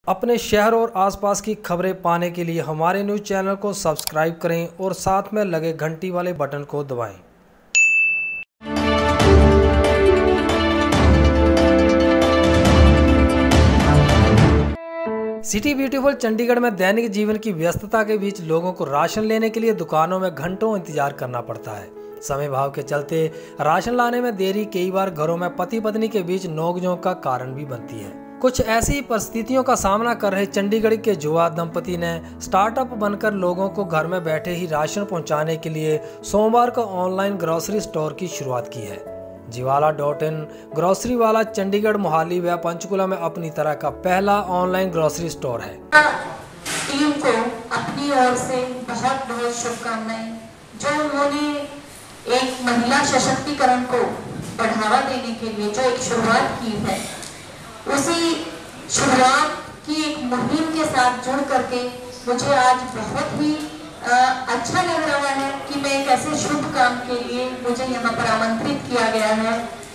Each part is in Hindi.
अपने शहर और आसपास की खबरें पाने के लिए हमारे न्यूज़ चैनल को सब्सक्राइब करें और साथ में लगे घंटी वाले बटन को दबाएं। सिटी ब्यूटीफुल चंडीगढ़ में दैनिक जीवन की व्यस्तता के बीच लोगों को राशन लेने के लिए दुकानों में घंटों इंतजार करना पड़ता है। समय भाव के चलते राशन लाने में देरी कई बार घरों में पति पत्नी के बीच नोकझोंक का कारण भी बनती है। कुछ ऐसी परिस्थितियों का सामना कर रहे चंडीगढ़ के युवा दंपति ने स्टार्टअप बनकर लोगों को घर में बैठे ही राशन पहुंचाने के लिए सोमवार को ऑनलाइन ग्रोसरी स्टोर की शुरुआत की है। जीवाला.in ग्रोसरी वाला चंडीगढ़, मोहाली व पंचकुला में अपनी तरह का पहला ऑनलाइन ग्रोसरी स्टोर है। टीम को अपनी ओर से बहुत बहुत शुभकामनाएं, जो उन्होंने एक महिला सशक्तिकरण को बढ़ावा देने के लिए जो एक शुरुआत की है, उसी शुरुआत की एक मुहिम के साथ जुड़ करके मुझे आज बहुत ही अच्छा लग रहा है कि मैं एक ऐसे शुभ काम के लिए मुझे यहाँ पर आमंत्रित किया गया है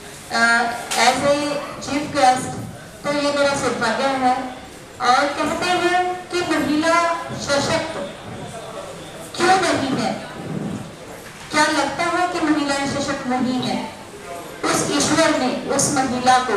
एज ए चीफ गेस्ट। तो ये मेरा सौभाग्य है। और कहते हैं कि महिला सशक्त क्यों नहीं है, क्या लगता है कि महिलाएं सशक्त नहीं है? उस ईश्वर ने उस महिला को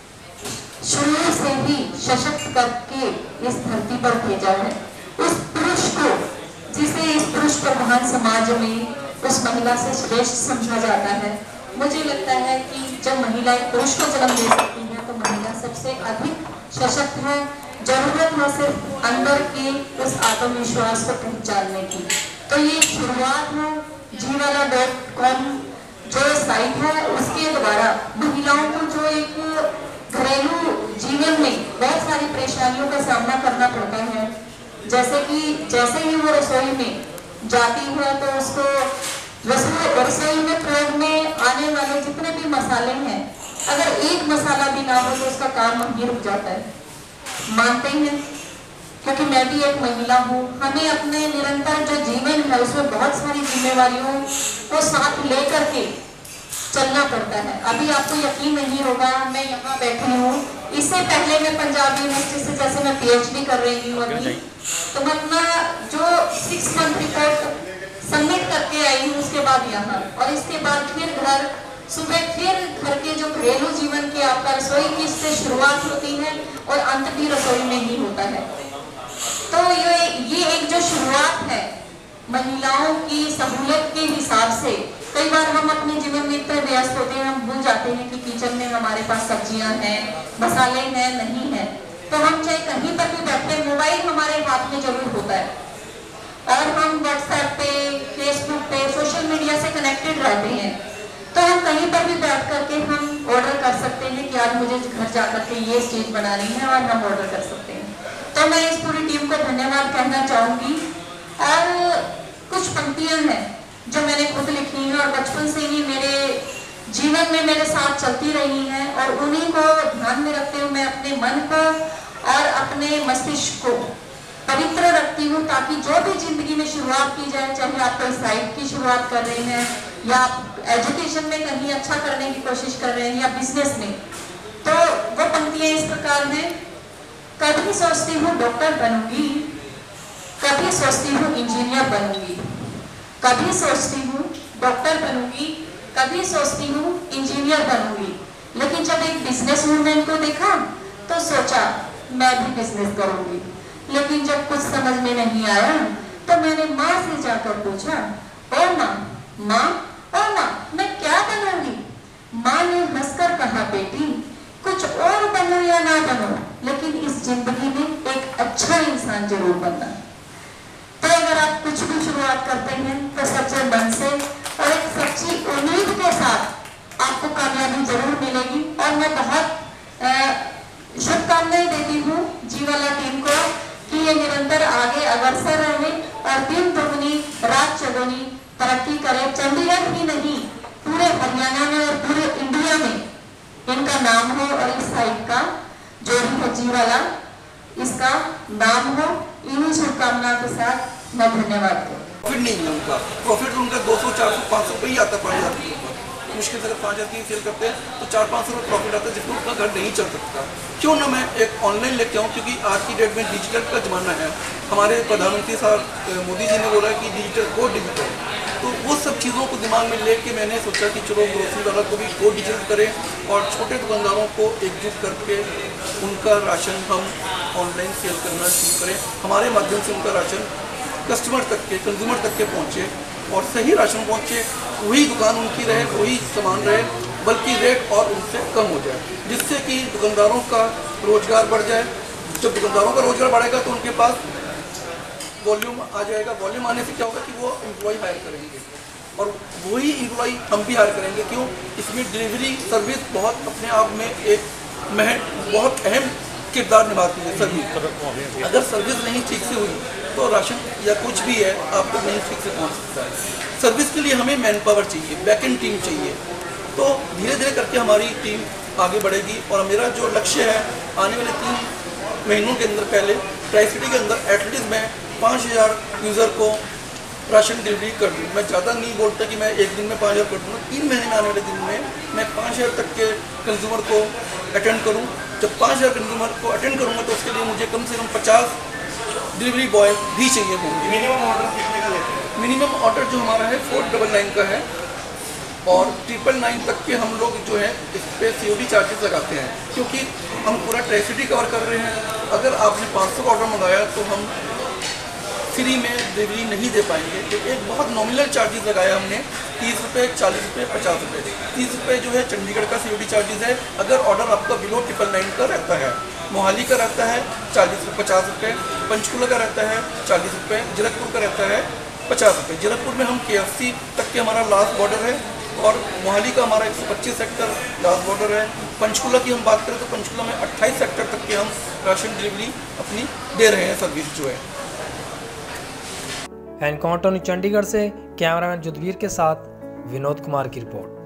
शुरू से ही सशक्त करके इस धरती पर भेजा है। उस पुरुष को, जिसे इस पुरुष पर महान समाज में उस महिला से श्रेष्ठ समझा जाता है, मुझे लगता है कि जब महिलाएं पुरुष को जन्म दे सकती हैं तो महिला सबसे अधिक सशक्त है। जरूरत है सिर्फ अंदर के उस आत्मविश्वास को पहचानने की। तो ये शुरुआत है जीवाला.com जो साइट है, उसके द्वारा महिलाओं को जो एक घरेलू जीवन में बहुत सारी परेशानियों का सामना करना पड़ता है, जैसे ही वो रसोई में जाती है तो उसको रसोई में प्रयोग में आने वाले जितने भी मसाले हैं, अगर एक मसाला भी ना हो तो उसका काम वहीं रुक जाता है। मानते हैं, क्योंकि मैं भी एक महिला हूँ। हमें अपने निरंतर जो जीवन है उसमें बहुत सारी जिम्मेवारियों को साथ लेकर के चलना पड़ता है। अभी आपको यकीन नहीं होगा, मैं यहाँ बैठी हूँ, इससे पहले मैं पंजाब यूनिवर्सिटी से जैसे मैं PhD कर रही हूँ अभी, तो मैं अपना जो 6 मंथ रिपोर्ट सबमिट करके आई हूँ, उसके बाद यहाँ, और इसके बाद फिर घर, सुबह फिर घर के जो घरेलू जीवन की आपका रसोई की से शुरुआत होती है और अंत भी रसोई में ही होता है। तो ये एक जो शुरुआत है महिलाओं की सहूलियत के हिसाब से, कई बार हम अपने जीवन में इतने व्यस्त होते हैं, हम भूल जाते हैं कि किचन में हमारे पास सब्जियां हैं, मसाले हैं, नहीं है। तो हम चाहे कहीं पर भी बैठे, मोबाइल हमारे हाथ में जरूर होता है और हम व्हाट्सएप पे, फेसबुक पे, सोशल मीडिया से कनेक्टेड रहते हैं। तो हम कहीं पर भी बैठ करके हम ऑर्डर कर सकते हैं कि आज मुझे घर जाकर के ये चीज बनानी है, और हम ऑर्डर कर सकते हैं। तो मैं इस पूरी टीम को धन्यवाद कहना चाहूंगी। और कुछ पंक्तियां हैं जो मैंने खुद लिखी हैं और बचपन से ही मेरे जीवन में मेरे साथ चलती रही हैं, और उन्हीं को ध्यान में रखते हुए मैं अपने मन को और अपने मस्तिष्क को पवित्र रखती हूँ, ताकि जो भी जिंदगी में शुरुआत की जाए, चाहे आप कोई साइट की शुरुआत कर रहे हैं या आप एजुकेशन में कहीं अच्छा करने की कोशिश कर रहे हैं या बिजनेस में, तो वो पंक्तियां इस प्रकार हैं। कभी सोचती हूँ डॉक्टर बनूंगी, कभी सोचती हूँ इंजीनियर बनूंगी, कभी सोचती हूँ डॉक्टर बनूंगी, कभी सोचती हूँ इंजीनियर बनूंगी, लेकिन जब एक बिजनेस वूमेन को देखा तो सोचा मैं भी बिजनेस करूंगी। लेकिन जब कुछ समझ में नहीं आया तो मैंने माँ से जाकर पूछा, ओ माँ, मैं क्या बनूंगी? माँ ने हंसकर कहा, बेटी कुछ और बनो या ना बनो, लेकिन इस जिंदगी में एक अच्छा इंसान जरूर बनना। तो अगर आप कुछ भी शुरुआत करते हैं तो सच्चे मन से और एक सच्ची उम्मीद के साथ आपको कामयाबी जरूर मिलेगी। और मैं बहुत शुभकामनाएं देती हूँ जीवाला टीम को कि ये निरंतर आगे अग्रसर रहे और दिन दुगनी रात चौगुनी तरक्की करे। चंडीगढ़ ही नहीं, पूरे हरियाणा में और पूरे इंडिया में इनका नाम हो, और इस साइट का जो भी है जीवाला, इसका नाम हो। इन्हीं शुभकामनाओं के साथ मैं धन्यवाद करूँ। प्रॉफिट नहीं है उनका, प्रॉफिट उनका 200, 400, 500 पे ही आता पड़ जाता है। मुश्किल से अगर 5,000 की सेल करते हैं तो 400-500 रुपये प्रॉफिट आता है, जिसमें उनका घर नहीं चल सकता। क्यों ना मैं एक ऑनलाइन लेके आऊँ, क्योंकि आज की डेट में डिजिटल का ज़माना है। हमारे प्रधानमंत्री साहब मोदी जी ने बोला कि डिजिटल गो डिजिटल, तो वो सब चीज़ों को दिमाग में लेके मैंने सोचा कि चलो ग्रोसरी वाला को भी गो डिजिटल करें और छोटे दुकानदारों को एकजुट करके उनका राशन हम ऑनलाइन सेल करना शुरू करें। हमारे माध्यम से उनका राशन कस्टमर तक के, कंज्यूमर तक के पहुँचे और सही राशन पहुँचे, वही दुकान उनकी रहे, वही सामान रहे, बल्कि रेट और उनसे कम हो जाए, जिससे कि दुकानदारों का रोजगार बढ़ जाए। जब दुकानदारों का रोजगार बढ़ेगा तो उनके पास वॉल्यूम आ जाएगा। वॉल्यूम आने से क्या होगा कि वो एम्प्लॉय हायर करेंगे और वही एम्प्लॉय हम भी हायर करेंगे। क्यों? इसमें डिलीवरी सर्विस बहुत अपने आप में एक बहुत अहम किरदार निभाती है। सर्विस अगर सर्विस नहीं ठीक से हुई तो राशन या कुछ भी है आप तक नहीं ठीक से पहुंच सकता है। सर्विस के लिए हमें मैन पावर चाहिए, बैकएंड टीम चाहिए। तो धीरे धीरे करके हमारी टीम आगे बढ़ेगी और मेरा जो लक्ष्य है आने वाले 3 महीनों के अंदर, पहले ट्राई सिटी के अंदर एटलीस्ट मैं 5,000 यूज़र को राशन डिलीवरी कर दूँ। मैं ज़्यादा नहीं बोलता कि मैं एक दिन में 5,000 कर दूँगा, 3 महीने में आने वाले दिन में मैं 5,000 तक के कंज्यूमर को अटेंड करूँ। जब 5,000 कंज्यूमर को अटेंड करूँगा तो उसके लिए मुझे कम से कम 50 डिलीवरी बॉय भी चाहिए होंगे। मिनिमम ऑर्डर कितने का लेते हैं? मिनिमम ऑर्डर जो हमारा है 499 का है और 999 तक के हम लोग जो है इस पर COD चार्जेस लगाते हैं, क्योंकि हम पूरा ट्राई सिटी कवर कर रहे हैं। अगर आपने 500 का ऑर्डर मंगाया तो हम फ्री में डिलीवरी नहीं दे पाएंगे। तो एक बहुत नॉमिनल चार्जेस लगाया हमने, 30 रुपये, 40 रुपये, 50 रुपये। 30 रुपये जो है चंडीगढ़ का COD चार्जेस है। अगर ऑर्डर आपका बिलो 999 का रहता है, मोहाली का रहता है 50 रुपये, पंचकुला का रहता है 40 रुपये, जीरकपुर का रहता है 50 रुपये। जीरकपुर में हम KFC तक के हमारा लास्ट बॉर्डर है और मोहाली का हमारा 125 सेक्टर लास्ट बॉर्डर है। पंचकुला की हम बात करें तो पंचकुला में 28 सेक्टर तक के हम राशन डिलीवरी अपनी दे रहे हैं, सर्विस जो है। एनकाउंटर न्यूज़ चंडीगढ़ से कैमरामैन जुदवीर के साथ विनोद कुमार की रिपोर्ट।